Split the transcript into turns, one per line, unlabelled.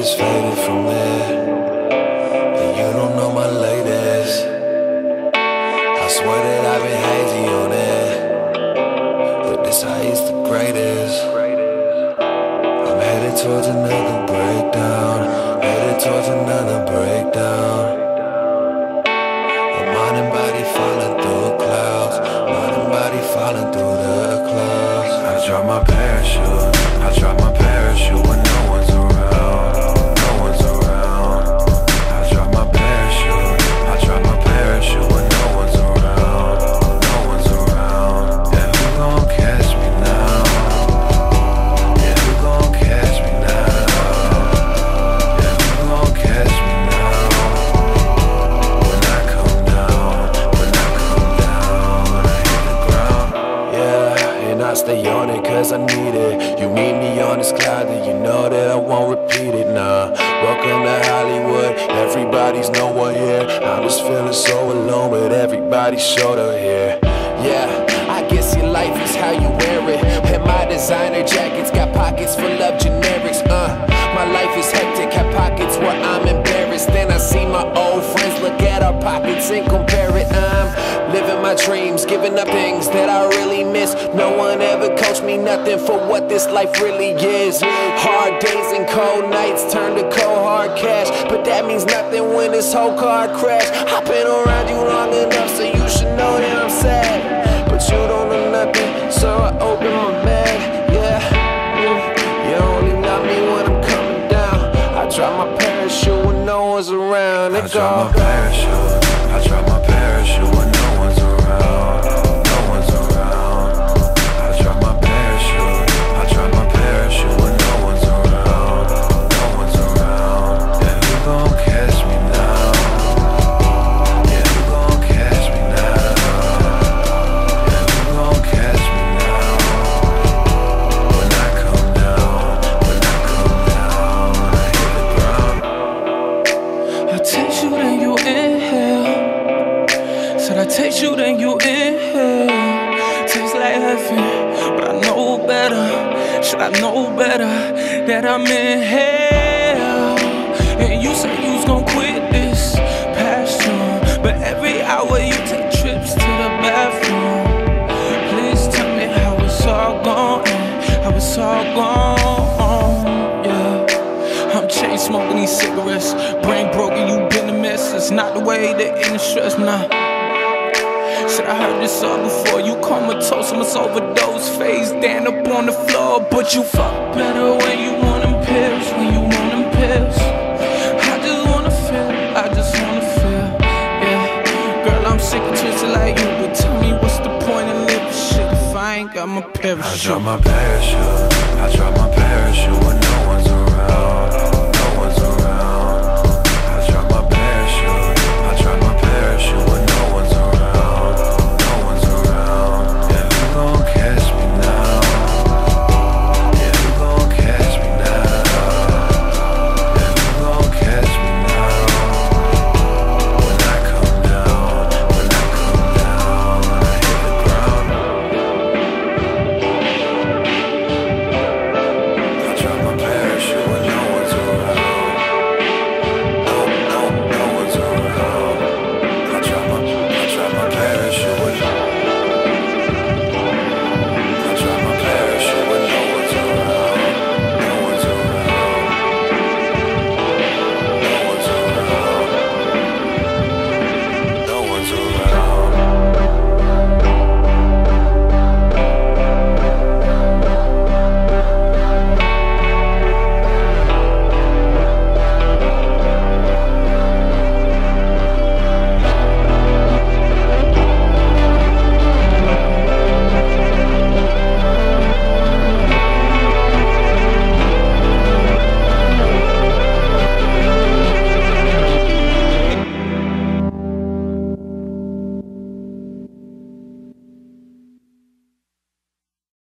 just faded from there. And you don't know my latest. I swear that I've been hazy on it, but this high's the greatest. I'm headed towards another breakdown, headed towards another breakdown. My mind and body falling through the clouds, mind and body falling through the clouds. I drop my parachute, I drop my parachute when no one's around, no one's around. I drop my parachute, I drop my parachute when no one's around, no one's around. Yeah, who gon' catch me now? Yeah, who gon' catch me now? Yeah, who gon' catch me now? When I come down, when I come down, when I hit the ground. Yeah, and I stay on it cause I need it. You meet me on this cloud and you know that I won't repeat it, nah. Welcome to Hollywood, everybody's nowhere here. I'm just feeling so alone with everybody's shoulder here. Yeah, I guess your life is how you wear it. And my designer jackets got pockets full of generics, My life is hectic, have pockets where I'm embarrassed. Then I see my old friends look at our pockets and compare it. I'm living my dreams, giving up things that I really miss. No one ever coached me nothing for what this life really is. Hard days and cold nights turn to cold hard cash, but that means nothing when this whole car crash. I've been around you long enough so you should know that I'm sad, but you don't know nothing, so I open my bag. Yeah, you only love me when I'm coming down. I drop my parachute when no one's around. I drop my parachute, I drop my parachute when no one's around, no one's around. I drop my parachute, I drop my parachute when no one's around, no one's around. Yeah, who gon' catch me now? Yeah, who gon' catch me now? Yeah, who gon' catch me now? When I come down, when I come down, when I hit the ground.
I taste you, then you inhale. Said I taste you, then you inhale. Tastes like heaven, but I know better. Should I know better that I'm in hell? And you said you was gon' quit this past you, but every hour you take trips to the bathroom. Please tell me how it's all gone, how it's all gone, yeah. I'm chain smoking these cigarettes, brain broken, you been a mess. It's not the way the industry's nah. Said I heard this all before. You comatose, almost overdose, face down up on the floor. But you fuck better when you want them pills, when you want them pills. I just wanna feel, I just wanna feel, yeah. Girl, I'm sick and twisted like you, but tell me what's the point in living shit if I ain't got my parachute?
I drop my parachute, I drop my parachute when no one's around.